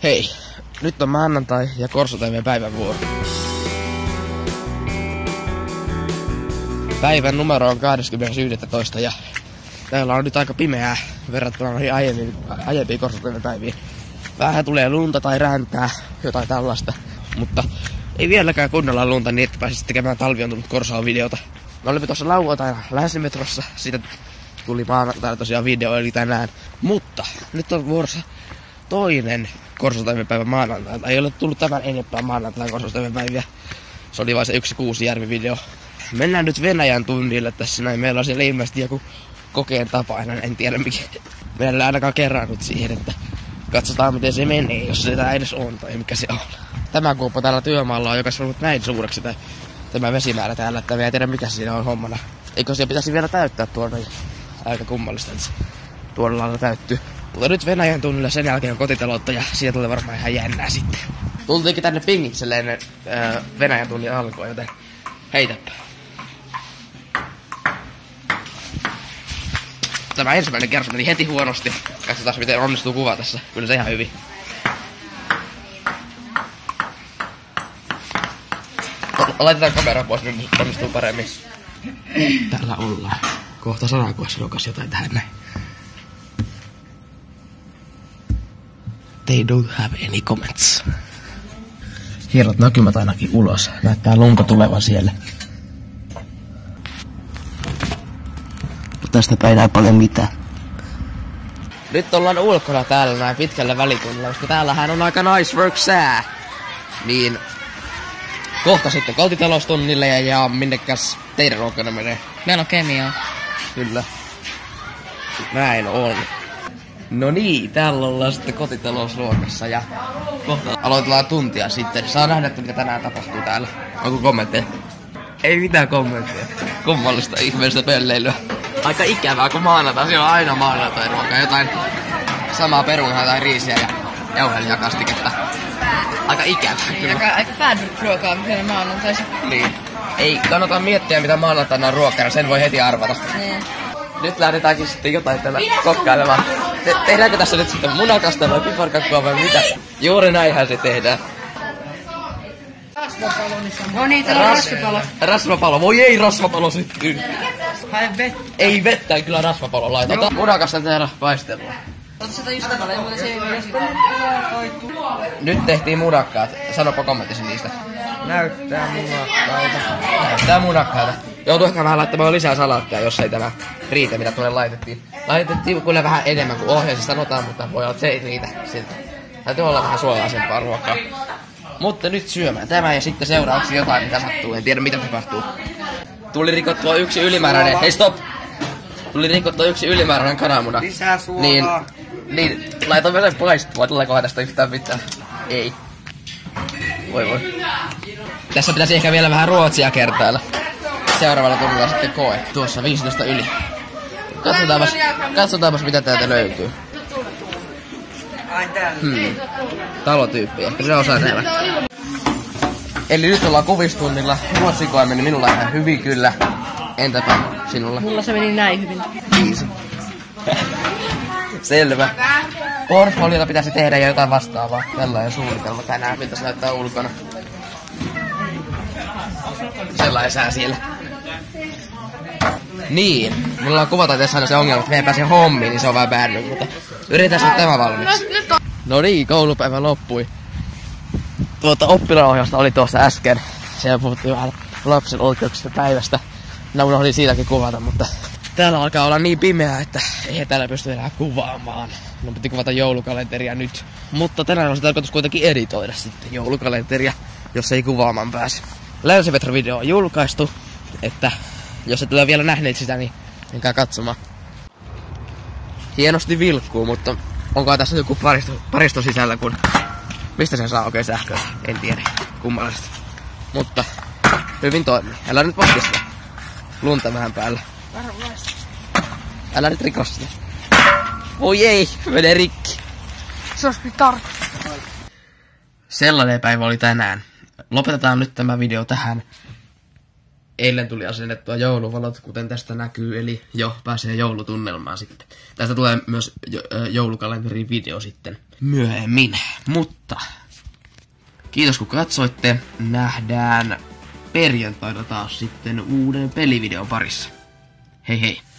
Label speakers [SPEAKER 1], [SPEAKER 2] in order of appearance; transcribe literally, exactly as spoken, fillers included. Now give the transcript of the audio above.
[SPEAKER 1] Hei, nyt on maanantai ja Korsotoimen päivän vuoro. Päivän numero on kahdeskymmenes yhdestoista ja täällä on nyt aika pimeää verrattuna noihin aiempiin, aiempiin Korsotoimen päiviin. Vähän tulee lunta tai räntää, jotain tällaista, mutta ei vieläkään kunnolla lunta niin, että pääsisi tekemään talvi on tullut Korsoon videota. Me olimme tuossa lauantaina Länsimetrossa, siitä tuli maanantaina tosiaan video eli tänään, mutta nyt on vuorossa toinen Korsotoimen päivä maanantaina. Ei ole tullut tämän enempää maanantaina Korsotoimen päiviä. Se oli vain se yksi Kuusijärvi video. Mennään nyt Venäjän tunnille tässä näin. Meillä on siellä ilmeisesti joku kokeen tapainen, en tiedä mikä. Meillä ei ainakaan kerran nyt siihen, että katsotaan miten se menee, jos se edes on tai mikä se on. Tämä kuoppa täällä työmaalla on, joka on ollut näin suureksi tämä, tämä vesimäärä täällä, että me ei tiedä mikä siinä on hommana. Eikö siellä pitäisi vielä täyttää tuolla? Aika kummallista, että se tuolla lailla täyttyy. Mutta nyt Venäjän tunnille, sen jälkeen on kotitaloutta ja siitä tulee varmaan ihan jännää sitten. Tultiinkin tänne Pingikselle ennen öö, Venäjän tunnin alkua, joten heitäpä. Tämä ensimmäinen kerros meni heti huonosti. Katsotaan miten onnistuu kuva tässä. Kyllä se ihan hyvin. Laitetaan kamera pois, niin onnistuu paremmin. Täällä ollaan. Kohta sanakuvassa lokas jotain tähän näin. They don't have any comments. Hienot näkymät ainakin ulos. Näyttää lunta tulevan siellä. Tästä ei näy paljon mitään. Nyt ollaan ulkona täällä näin pitkällä välitunnilla, koska täällähän on aika nice work sää. Niin kohta sitten kotitaloustunnille ja, ja minnekäs teidän ruokana menee?
[SPEAKER 2] Meillä on kemiaa.
[SPEAKER 1] Kyllä. Näin on. No niin, täällä ollaan sitten kotitalousruokassa ja kohta aloitellaan tuntia sitten. Saa nähdä, että mitä tänään tapahtuu täällä. Onko kommentteja? Ei mitään kommentteja. Kummallista ihmeellistä pelleilyä. Aika ikävää, kun maanantai, siellä on aina maanantai ruokaa. Jotain samaa perunaa tai riisiä ja jauhelijakastiketta. Aika ikävää kyllä.
[SPEAKER 2] Aika, aika bad ruokaa, mitä maanantaisi.
[SPEAKER 1] Niin. Ei kannata miettiä, mitä maanantaina on ruokana, sen voi heti arvata.
[SPEAKER 2] Niin.
[SPEAKER 1] Nyt lähdetäänkin sitten jotain täällä kokkailemaan. Te tehdäänkö tässä nyt sitten munakasta vai piparkakkua vai mitä? Juuri näinhän se tehdään.
[SPEAKER 2] No niin, täällä on rasvapalo.
[SPEAKER 1] Rasvapalo, voi ei rasvapalo syttyy.
[SPEAKER 2] Hae vettä.
[SPEAKER 1] Ei vettä, ei kyllä rasvapalo laita. Ota munakasta täällä paistellaan.
[SPEAKER 2] Ota sitä just paljon, mutta se ei ole.
[SPEAKER 1] Nyt tehtiin munakkaat. Sanopa kommenttisi niistä.
[SPEAKER 3] Näyttää munakkaita.
[SPEAKER 1] Näyttää munakkaita. Joutuu ehkä vähän laittamaan lisää salaattia, jos ei tämä riitä, mitä tuonne laitettiin. Laitettiin kyllä vähän enemmän kuin ohjeessa sanotaan, mutta voi olla, että se ei riitä siltä. Täytyy olla vähän suolaisempaa ruokaa. Mutta nyt syömään tämä ja sitten seuraavaksi jotain, mitä sattuu. En tiedä, mitä tapahtuu. Tuli rikottua yksi ylimääräinen... Hei, stop! Tuli rikottua yksi ylimääräinen kananmuna.
[SPEAKER 3] Lisää suolaa.
[SPEAKER 1] Niin, niin laitoin vielä paistua. Tuleekohan tästä yhtään mitään? Ei. Voi voi. Tässä pitäisi ehkä vielä vähän ruotsia kertailla. Seuraavalla tunnilla sitten koe. Tuossa viisitoista yli. Katsotaanpas, katsotaanpas mitä täältä löytyy.
[SPEAKER 3] Ai täällä.
[SPEAKER 1] Hmm. Talotyyppi, ehkä se osaa tehdä. Eli nyt ollaan kuvistunnilla. Ruotsikoe meni minulla ihan hyvin kyllä. Entäpä sinulla?
[SPEAKER 2] Mulla se meni näin hyvin.
[SPEAKER 1] Viisi. Selvä. Portfoliolla pitäisi tehdä jotain vastaavaa. Tällainen suunnitelma tänään, miltä se näyttää ulkona. Sellainen sää siellä. Niin, mulla on kuvataiteessa aina se ongelma, että me ei pääse hommiin, niin se on vähän bad, mutta yritetään nyt tämä valmiiksi. No niin, koulupäivä loppui. Tuota oppilaanohjausta oli tuossa äsken. Siellä puhuttiin vähän lapsen oikeuksista päivästä. Minä unohdin siitäkin kuvata, mutta täällä alkaa olla niin pimeää, että ei täällä pysty enää kuvaamaan. No piti kuvata joulukalenteria nyt. Mutta tänään on se tarkoitus kuitenkin editoida sitten joulukalenteria, jos ei kuvaamaan pääse. Länsimetro-video on julkaistu, että jos et ole vielä nähneet sitä, niin menkää katsomaan. Hienosti vilkkuu, mutta onko tässä joku paristo, paristo sisällä, kun mistä se saa oikein sähköä? En tiedä, kummallisesti. Mutta hyvin toimii. Älä nyt vatkista. Lunta vähän päällä. Älä nyt riko sitä. Oi ei, menee rikki.
[SPEAKER 2] Se olisi kyllä tarkka.
[SPEAKER 1] Sellainen päivä oli tänään. Lopetetaan nyt tämä video tähän. eilen tuli asennettua jouluvalot, kuten tästä näkyy, eli jo pääsee joulutunnelmaan sitten. Tästä tulee myös joulukalenterin video sitten myöhemmin. Mutta kiitos kun katsoitte. Nähdään perjantaina taas sitten uuden pelivideon parissa. Hei hei!